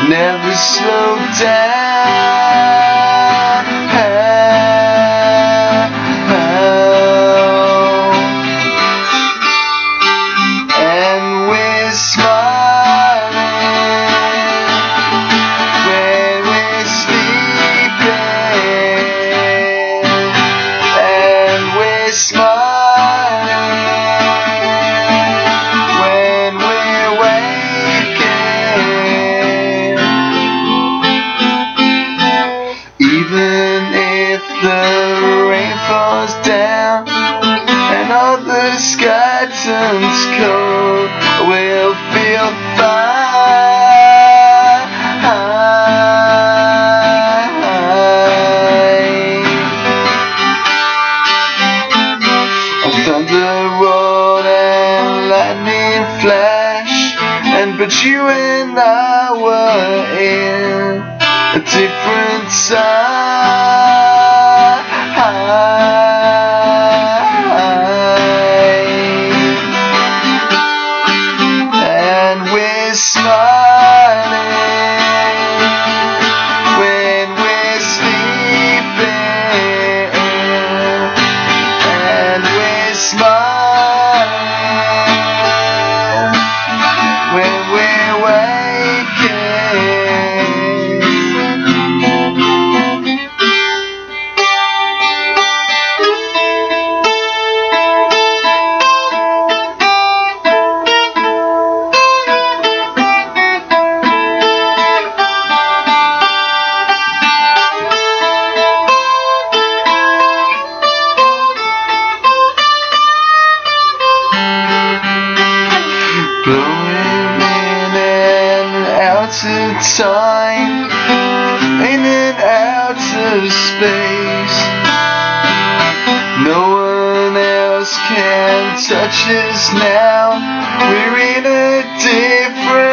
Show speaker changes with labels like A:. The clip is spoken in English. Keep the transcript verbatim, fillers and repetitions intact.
A: never slow down. And we're smiling when we're sleeping, and we're smiling when we're waking. Even if the rain falls down and all the sky turns cold, we'll feel fine. Thunder rolled and lightning flashed, and but you and I were in a different side. And we're smiling when we're sleeping, and we're smiling when we're waking. Blowing in and out of time, in and out of space. No one else can touch us now. We're in a different